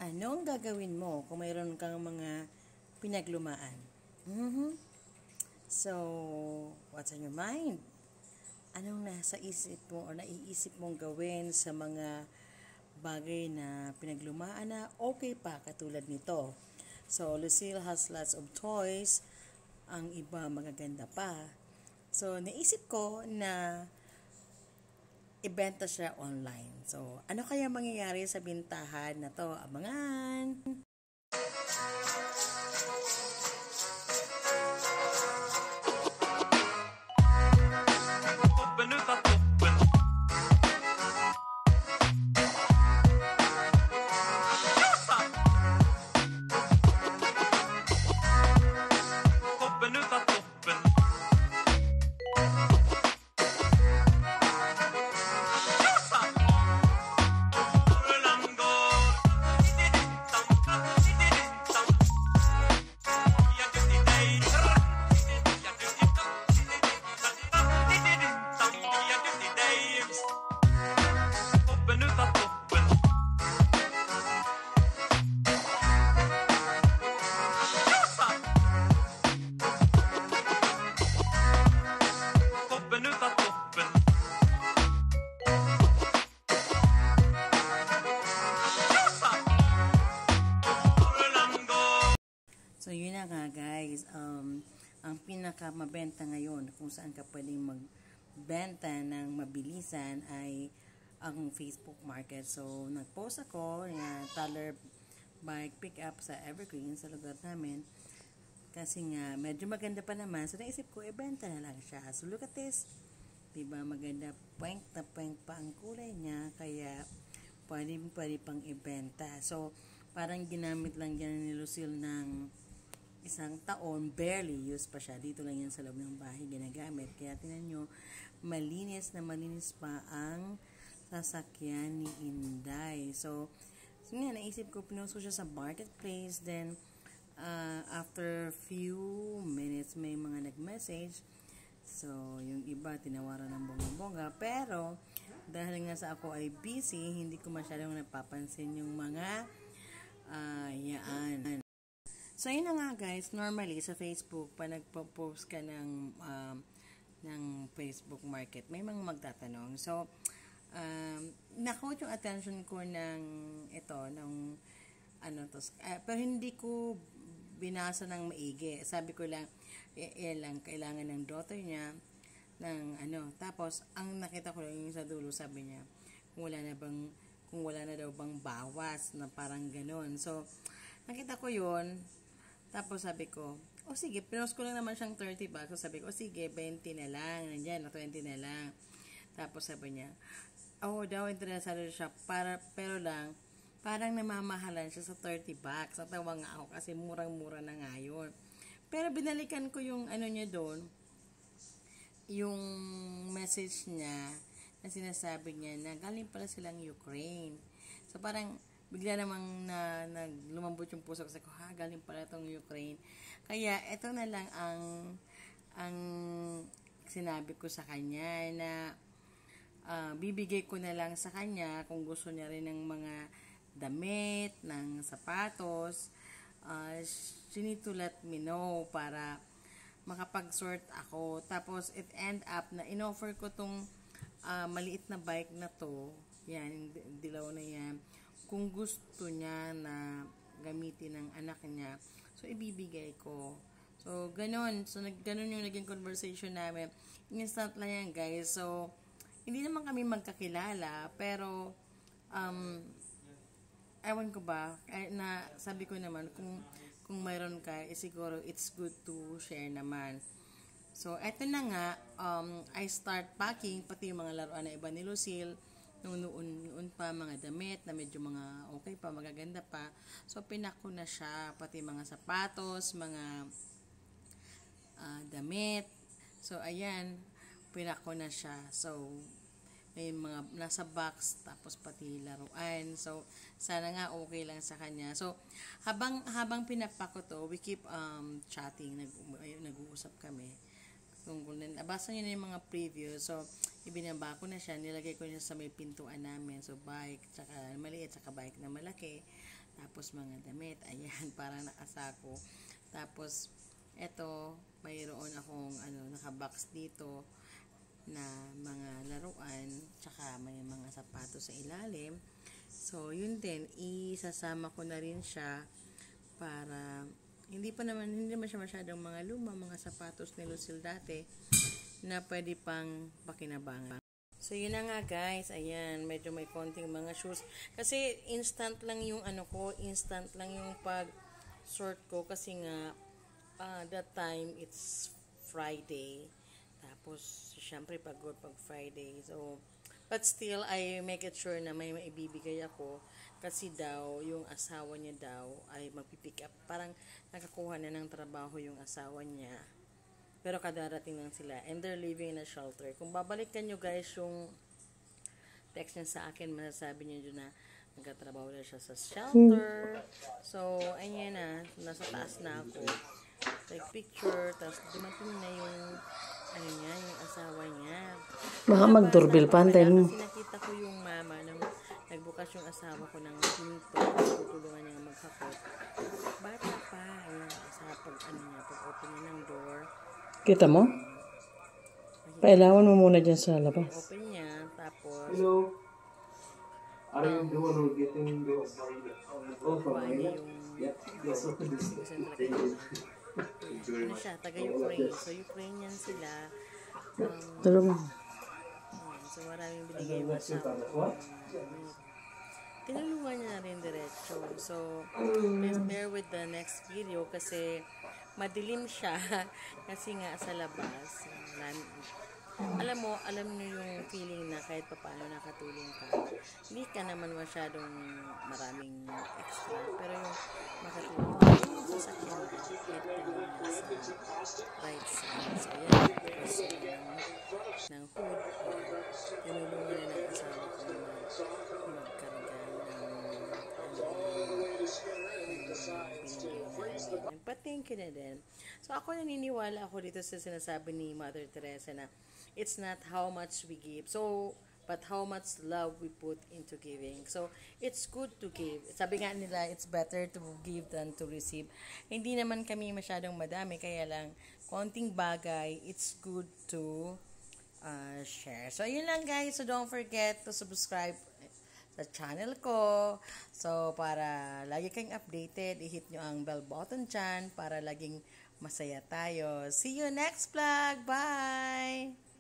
Anong gagawin mo kung mayroon kang mga pinaglumaan? So, what's on your mind? Anong nasa isip mo o naiisip mong gawin sa mga bagay na pinaglumaan na okay pa katulad nito? So, Lucille has lots of toys. Ang iba magaganda pa. So, naisip ko na ibenta siya online. So, ano kaya mangyayari sa bintahan na to? Abangan! So, yun na nga guys, ang pinakamabenta ngayon kung saan ka pwedeng magbenta ng mabilisan ay ang Facebook Market. So, nag-post ako na Taller Bike Pickup sa Evergreen sa lugar namin. Kasi nga, medyo maganda pa naman. So, naisip ko, ibenta na lang siya. So, look at this. Diba, maganda, pink na pink pa ang kulay niya. Kaya, pwede pang ibenta. So, parang ginamit lang yan ni Lucille ng isang taon, barely used pa siya. Dito lang yan sa loob ng bahay ginagamit. Kaya tinan nyo, malinis na malinis pa ang sasakyan ni Inday. So nga, naisip ko, pinost ko siya sa marketplace. Then, after few minutes, may mga nag-message. So, yung iba, tinawaran ng bongga-bongga. Pero, dahil nga sa ako ay busy, hindi ko masyadong napapansin yung mga yaan. So, yun na nga guys, normally sa Facebook, pa nagpo-post ka ng Facebook Market, may mga magtatanong. So, na-caught yung attention ko ng ito, ng pero hindi ko binasa ng maigi. Sabi ko lang, lang kailangan ng daughter niya, ng tapos, ang nakita ko lang yung sa dulo, sabi niya, kung wala na daw bang bawas, na parang ganon. So, nakita ko yun. Tapos sabi ko, sige, pinost ko lang naman siyang 30 bucks. So sabi ko, sige, 20 na lang. Nandiyan, 20 na lang. Tapos sabi niya, daw, interesado siya. Pero lang, parang namamahalan siya sa 30 bucks. Natawa nga ako kasi murang-mura na nga yun. Pero binalikan ko yung niya doon, yung message niya, na sinasabi niya na galing pala silang Ukraine. So parang, bigla namang lumambot yung puso ko. Galing pala itong Ukraine. Kaya, ito na lang ang sinabi ko sa kanya na bibigay ko na lang sa kanya kung gusto niya rin ng mga damit, ng sapatos. She need to let me know para makapag-sort ako. Tapos, it end up na in-offer ko tong maliit na bike na to. Yan, dilaw na yan. Kung gusto niya na gamitin ng anak niya, so ibibigay ko. So, ganon. So, ganon yung naging conversation namin. Instant lang yan, guys. So, hindi naman kami magkakilala, pero, ewan ko ba, sabi ko naman, kung mayroon ka, siguro it's good to share naman. So, eto na nga, I start packing, pati yung mga laruan na iba ni Lucille, noon pa mga damit na medyo mga okay pa, magaganda pa. So, pinak ko na siya, pati mga sapatos, mga damit. So, ayan, pinak ko na siya. So, may mga nasa box, tapos pati laruan. So, sana nga okay lang sa kanya. So, habang pinapak ko to, we keep chatting, nag-uusap kami. Nabasa niyo na yung mga preview. So, ibinaba ko na siya. Nilagay ko niya sa may pintuan namin. So, bike, tsaka maliit, tsaka bike na malaki. Tapos mga damit, ayan, parang nakasako. Tapos, eto, mayroon akong nakabox dito na mga laruan, tsaka may mga sapatos sa ilalim. So, yun din, isasama ko na rin siya para hindi naman siya masyadong mga luma, mga sapatos ni Lucille dati na pwede pang pakinabangan. So, yun na nga guys. Ayan, medyo may konting mga shoes. Kasi, instant lang yung instant lang yung pag-sort ko. Kasi nga, that time, it's Friday. Tapos, syempre, pagod pag Friday. So, but still, I make it sure na may maibibigay ako. Kasi daw, yung asawa niya daw ay magpipick up. Parang nakakuha na ng trabaho yung asawa niya. Pero kadarating lang sila. And they're living in a shelter. Kung babalikan nyo guys yung text niya sa akin, masasabi niya dyan na nagkatrabaho na siya sa shelter. So, ayan na. Nasa taas na ako. Take picture. Tapos dumating na yung yung asawa niya. Baka mag-doorbell pa. Kasi nakita ko yung mama nang nagbukas yung asawa ko ng pinto. Tutulungan niya maghakot. Bata pa. Ayan. Sa pag-open niya ng door. Kita mo? Pailawan mo muna dyan sa labas. Open niya, tapos Hello. Are you the one who getting the kuha niya yung siya, taga-Ukraine. So, Ukrainian sila. Tulungan. So, maraming binigay yung asawa ko. Tinulungan niya na rin diretso. So, please bear with the next video kasi madilim siya kasi nga sa labas. Alam niyo yung feeling na kahit paano nakatulong ka. Hindi ka naman masyadong maraming extra. Pero yung makatulong ka, yung sasakyan mo, kahit ka nasa right side. So, yan. Tapos ng hood, tinulungan na ng asawa ko na magkarga nagpa-thank you na din. So, ako naniniwala ako dito sa sinasabi ni Mother Teresa na it's not how much we give, but how much love we put into giving. So, it's good to give. Sabi nga nila, it's better to give than to receive. Hindi naman kami masyadong madami, kaya lang, konting bagay, it's good to share. So, yun lang guys. So, don't forget to subscribe sa channel ko. So, para lagi kayong updated, i-hit nyo ang bell button dyan para laging masaya tayo. See you next vlog. Bye!